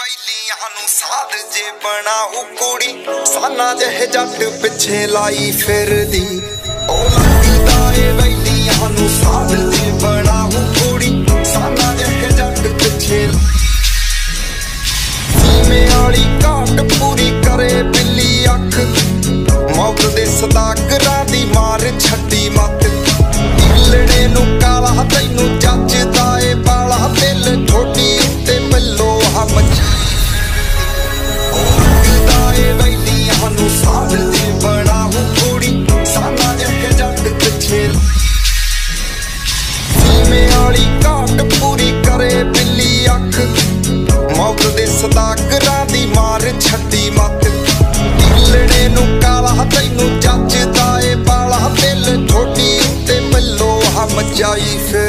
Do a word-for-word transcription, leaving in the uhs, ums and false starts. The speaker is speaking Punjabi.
ਵੈਲੀਆਂ ਨੂੰ ਸਾਧ ਜੇ ਬਣਾਉ ਕੁੜੀ ਸਾਨਾ ਜਿਹੇ ਜੱਟ ਪਿੱਛੇ ਲਾਈ ਫਿਰਦੀ ਉਹ ਲੱਗਦਾ ਏ ਵੈਲੀਆਂ ਨੂੰ ਸਾਧ ਜੇ ਬਣਾਉ ਕੁੜੀ ਸਾਨਾ ਜਿਹੇ ਜੱਟ ਪਿੱਛੇ ਸੀਮੇ ਵਾਲੀ ਘਾਟ ਪੂਰੀ ਕਰੇ ਬਿੱਲੀ ਅੱਖ ਮੌਤ ਦੇ ਸਦਾਗਰਾਂ ਦੀ ਮਾਰ ਛੱਡੀ ਮੱਤ ਢਿੱਲੜੇ ਨੂੰ ਕਾਲਾ ਤੈਨੂੰ ਜੱਜਦਾ ਏ ਬਾਲਾ ਦਿਲ ਠੋਡੀ ਉੱਤੇ ਮੱਲੋ ਹਮ ਲੱਗਦਾ ਏ ਵੈਲੀਆਂ ਨੂੰ ਸਾਧ ਜੇ ਬਣਾਉ ਕੁੜੀ ਸਾਨਾ ਜਿਹੇ ਜੱਟ ਪਿੱਛੇ ਸੀਮੇ ਵਾਲੀ ਘਾਟ ਪੂਰੀ ਕਰੇ ਬਿੱਲੀ ਅੱਖ ਮੌਤ ਦੇ ਸਦਾਗਰਾਂ ਦੀ ਮਾਰ ਛੱਡੀ ਮੱਤ ਢਿੱਲੜੇ ਨੂੰ ਕਾਲਾ ਤੈਨੂੰ ਜੱਜਦਾ ਏ ਬਾਲਾ ਦਿਲ ਠੋਡੀ ਉੱਤੇ ਮੱਲੋ ਹਮ ਜਾਈ ਫਿਰ